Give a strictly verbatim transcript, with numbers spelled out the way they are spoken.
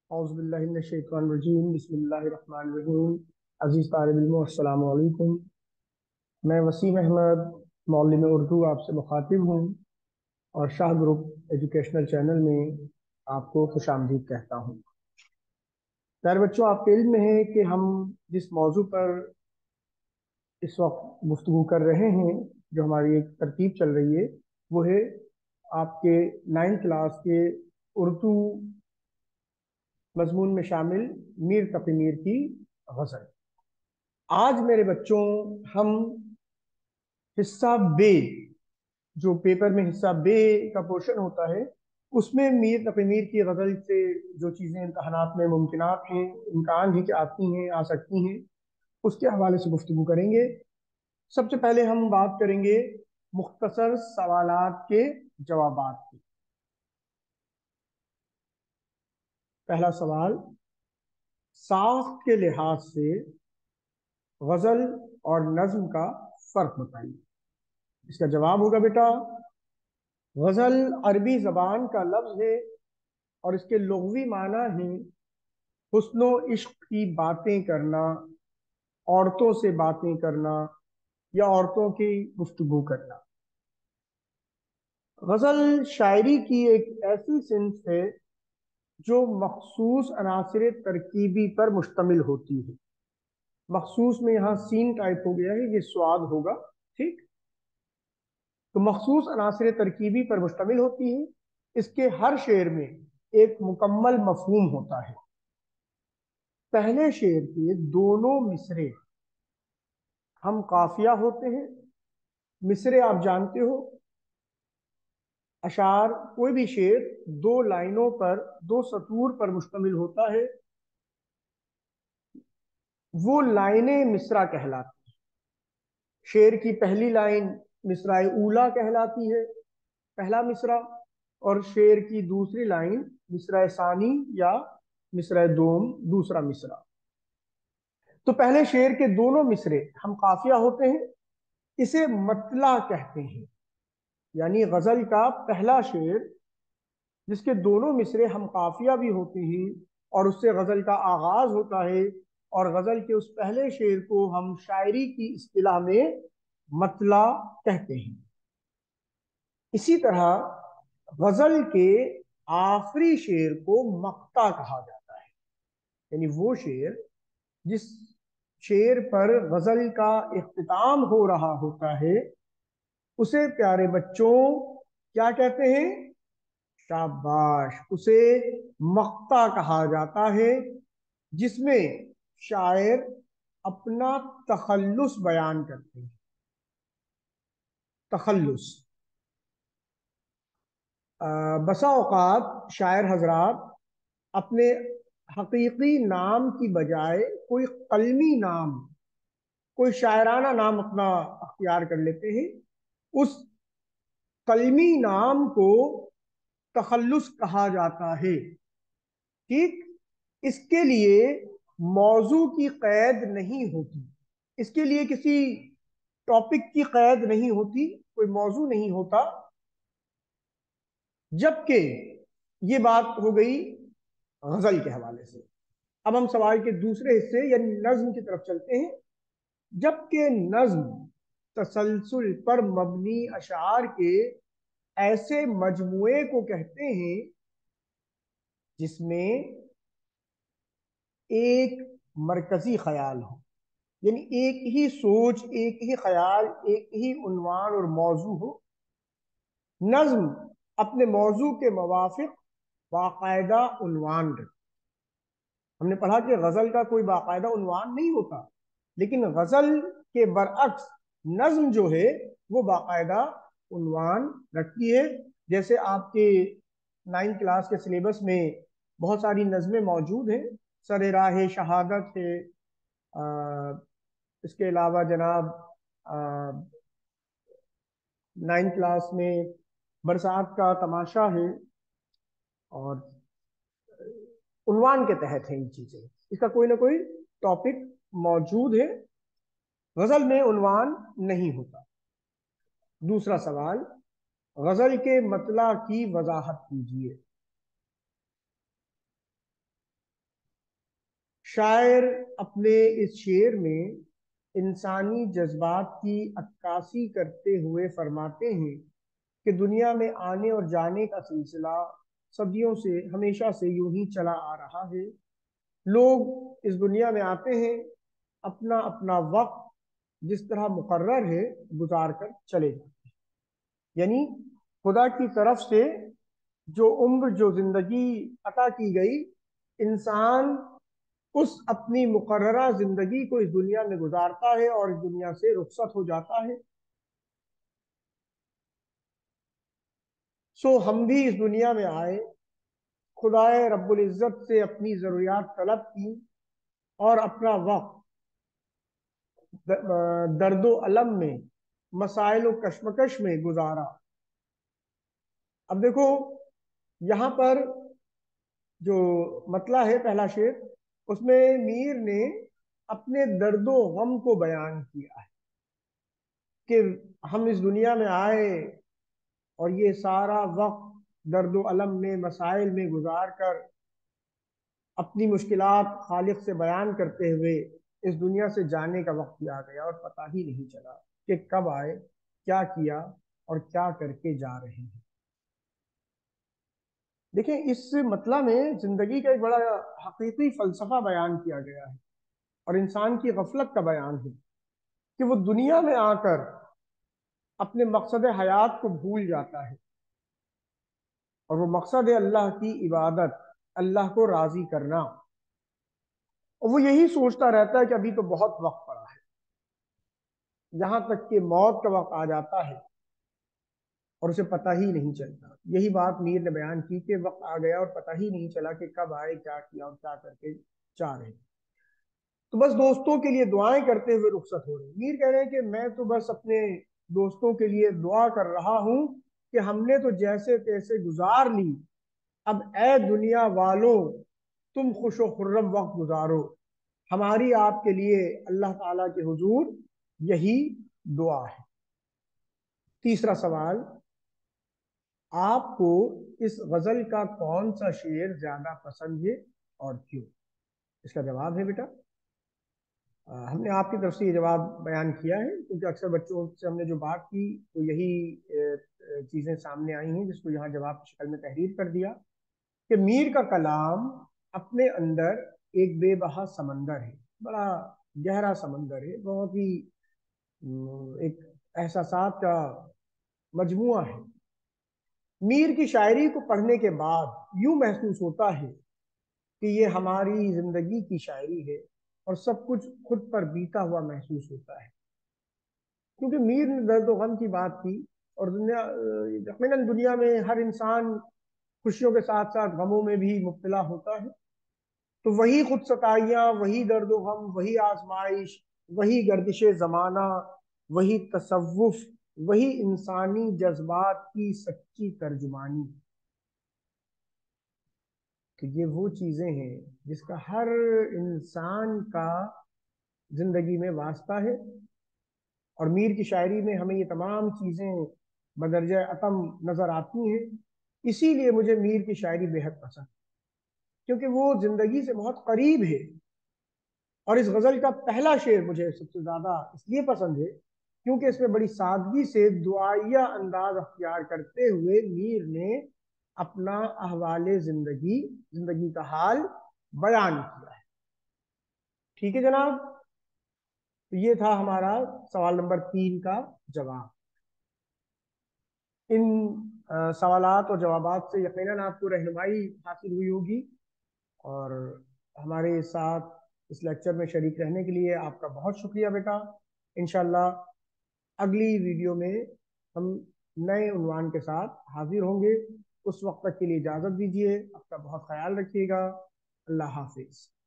اعوذ باللہ من الشیطان الرجیم بسم اللہ الرحمن الرحیم عزیز طالب علموں السلام علیکم. میں وسیم احمد معلم اردو آپ سے مخاطب ہوں اور شاہ گروپ ایجوکیشنل چینل میں آپ کو خوش آمدید کہتا ہوں. پیارے بچوں، آپ کے علم میں ہے کہ ہم جس موضوع پر اس وقت گفتگو کر رہے ہیں، جو ہماری ایک ترتیب چل رہی ہے، وہ ہے آپ کے نائنتھ کلاس کے اردو مضمون میں شامل میر تقی میر کی غزل. آج میرے بچوں ہم حصہ بے، جو پیپر میں حصہ بے کا پورشن ہوتا ہے، اس میں میر تقی میر کی غزل سے جو چیزیں امتحانات میں ممکنات ہیں، امکان ہے کہ آتی ہیں، آ سکتی ہیں، اس کے حوالے سے گفتگو کریں گے. سب سے پہلے ہم بات کریں گے مختصر سوالات کے جوابات کی. پہلا سوال، ساخت کے لحاظ سے غزل اور نظم کا فرق بتائیے. اس کا جواب ہوگا بیٹا، غزل عربی زبان کا لفظ ہے اور اس کے لغوی معنی ہیں حسن و عشق کی باتیں کرنا، عورتوں سے باتیں کرنا یا عورتوں کی گفتگو کرنا. غزل شاعری کی ایک ایسی صنف ہے جو مخصوص عناصر ترکیبی پر مشتمل ہوتی ہے. مخصوص میں یہاں سین ٹائپ ہو گیا ہے، یہ سواد ہوگا، ٹھیک؟ تو مخصوص عناصر ترکیبی پر مشتمل ہوتی ہے. اس کے ہر شعر میں ایک مکمل مفہوم ہوتا ہے. پہلے شعر کے دونوں مصرے ہم قافیہ ہوتے ہیں. مصرے آپ جانتے ہو، اشعار، کوئی بھی شعر دو لائنوں پر، دو سطور پر مشتمل ہوتا ہے، وہ لائنیں مصرع کہلاتی ہیں. شعر کی پہلی لائن مصرع اولا کہلاتی ہے، پہلا مصرع، اور شعر کی دوسری لائن مصرع ثانی یا مصرع دوم، دوسرا مصرع. تو پہلے شعر کے دونوں مصرے ہم قافیہ ہوتے ہیں، اسے مطلع کہتے ہیں. یعنی غزل کا پہلا شعر جس کے دونوں مصرے ہم قافیہ بھی ہوتے ہیں اور اس سے غزل کا آغاز ہوتا ہے، اور غزل کے اس پہلے شعر کو ہم شاعری کی اصطلاح میں مطلع کہتے ہیں. اسی طرح غزل کے آخری شعر کو مقطع کہا جاتا ہے. یعنی وہ شعر جس شعر پر غزل کا اختتام ہو رہا ہوتا ہے، اسے پیارے بچوں کیا کہتے ہیں؟ شاباش، اسے مقطع کہا جاتا ہے، جس میں شاعر اپنا تخلص بیان کرتے ہیں. تخلص، بسا اوقات شاعر حضرات اپنے حقیقی نام کی بجائے کوئی قلمی نام، کوئی شاعرانہ نام اپنا اختیار کر لیتے ہیں. اس قلمی نام کو تخلص کہا جاتا ہے، ٹھیک؟ اس کے لیے موضوع کی قید نہیں ہوتی، اس کے لیے کسی ٹاپک کی قید نہیں ہوتی، کوئی موضوع نہیں ہوتا. جبکہ یہ بات ہو گئی غزل کے حوالے سے. اب ہم سوال کے دوسرے حصے یعنی نظم کی طرف چلتے ہیں. جبکہ نظم تسلسل پر مبنی اشعار کے ایسے مجموعے کو کہتے ہیں جس میں ایک مرکزی خیال ہو، یعنی ایک ہی سوچ، ایک ہی خیال، ایک ہی عنوان اور موضوع ہو. نظم اپنے موضوع کے موافق باقاعدہ عنوان رکھتی. ہم نے پڑھا کہ غزل کا کوئی باقاعدہ عنوان نہیں ہوتا، لیکن غزل کے برعکس نظم جو ہے وہ باقاعدہ عنوان رکھتی ہے. جیسے آپ کے نائنتھ کلاس کے سلیبس میں بہت ساری نظمیں موجود ہیں. سر راہ شہادت ہے، اس کے علاوہ جناب نائنتھ کلاس میں برسات کا تماشا ہے، اور عنوان کے تحت ہیں یہ چیزیں. اس کا کوئی نہ کوئی ٹاپک موجود ہے، غزل میں عنوان نہیں ہوتا. دوسرا سوال، غزل کے مطلع کی وضاحت کیجیے. شاعر اپنے اس شعر میں انسانی جذبات کی عکاسی کرتے ہوئے فرماتے ہیں کہ دنیا میں آنے اور جانے کا سلسلہ صدیوں سے ہمیشہ سے یوں ہی چلا آ رہا ہے۔ لوگ اس دنیا میں آتے ہیں، اپنا اپنا وقت جس طرح مقرر ہے گزار کر چلے جاتے ہیں، یعنی خدا کی طرف سے جو عمر جو زندگی عطا کی گئی، انسان اس اپنی مقررہ زندگی کو اس دنیا میں گزارتا ہے اور اس دنیا سے رخصت ہو جاتا ہے۔ سو ہم بھی اس دنیا میں آئے، خدائے رب العزت سے اپنی ضروریات طلب کی اور اپنا وقت درد و علم میں، مسائل و کشمکش میں گزارا۔ اب دیکھو یہاں پر جو مطلع ہے پہلا شعر، اس میں میر نے اپنے درد و غم کو بیان کیا ہے کہ ہم اس دنیا میں آئے اور یہ سارا وقت درد و علم میں، مسائل میں گزار کر اپنی مشکلات خالق سے بیان کرتے ہوئے اس دنیا سے جانے کا وقت بھی آ گیا اور پتہ ہی نہیں چلا کہ کب آئے، کیا کیا اور کیا کر کے جا رہے ہیں۔ دیکھیں اس مطلب میں زندگی کا ایک بڑا حقیقی فلسفہ بیان کیا گیا ہے اور انسان کی غفلت کا بیان ہے کہ وہ دنیا میں آ کر اپنے مقصد حیات کو بھول جاتا ہے، اور وہ مقصد ہے اللہ کی عبادت، اللہ کو راضی کرنا، اور وہ یہی سوچتا رہتا ہے کہ ابھی تو بہت وقت پڑا ہے، یہاں تک کہ موت کا وقت آ جاتا ہے اور اسے پتہ ہی نہیں چلتا۔ یہی بات میر نے بیان کی کہ وقت آ گیا اور پتہ ہی نہیں چلا کہ کب آئے، کیا کیا اور کیا کر کے جا رہے ہیں۔ تو بس دوستوں کے لیے دعائیں کرتے ہوئے رخصت ہو رہے ہیں۔ میر کہہ رہے ہیں کہ میں تو بس اپنے دوستوں کے لیے دعا کر رہا ہوں کہ ہم نے تو جیسے تیسے گزار لی، اب اے دنیا والوں تم خوش و خرم وقت گزارو۔ ہماری آپ کے لیے اللہ تعالیٰ کے حضور یہی دعا ہے۔ تیسرا سوال، آپ کو اس غزل کا کون سا شعر زیادہ پسند ہے اور کیوں؟ اس کا جواب ہے بیٹا، ہم نے آپ کی طرف سے یہ جواب بیان کیا ہے کیونکہ اکثر بچوں سے ہم نے جو بات کی تو یہی چیزیں سامنے آئی ہیں جس کو یہاں جواب کی شکل میں تحریر کر دیا کہ میر کا کلام اپنے اندر ایک بے بہا سمندر ہے، بڑا گہرا سمندر ہے، بہت ہی ایک احساسات کا مجموعہ ہے۔ میر کی شاعری کو پڑھنے کے بعد یوں محسوس ہوتا ہے کہ یہ ہماری زندگی کی شاعری ہے اور سب کچھ خود پر بیتا ہوا محسوس ہوتا ہے، کیونکہ میر نے درد و غم کی بات کی اور دنیا یقیناً دنیا میں ہر انسان خوشیوں کے ساتھ ساتھ غموں میں بھی مبتلا ہوتا ہے، تو وہی خود ستائیاں، وہی درد و غم، وہی آزمائش، وہی گردش زمانہ، وہی تصوف، وہی انسانی جذبات کی سچی ترجمانی، کہ یہ وہ چیزیں ہیں جس کا ہر انسان کا زندگی میں واسطہ ہے، اور میر کی شاعری میں ہمیں یہ تمام چیزیں بدرجہ اتم نظر آتی ہیں۔ اسی لیے مجھے میر کی شاعری بے حد پسند، کیونکہ وہ زندگی سے بہت قریب ہے، اور اس غزل کا پہلا شعر مجھے سب سے زیادہ اس لیے پسند ہے کیونکہ اس میں بڑی سادگی سے دعائیہ انداز اختیار کرتے ہوئے میر نے اپنا احوال زندگی زندگی کا حال بیان کیا ہے۔ ٹھیک ہے جناب، تو یہ تھا ہمارا سوال نمبر تین کا جواب۔ ان سوالات اور جوابات سے یقیناً آپ کو رہنمائی حاصل ہوئی ہوگی، اور ہمارے ساتھ اس لیکچر میں شریک رہنے کے لیے آپ کا بہت شکریہ بیٹا۔ انشاءاللہ اگلی ویڈیو میں ہم نئے عنوان کے ساتھ حاضر ہوں گے، اس وقت تک کے لیے اجازت دیجیے، آپ کا بہت خیال رکھیے گا، اللہ حافظ۔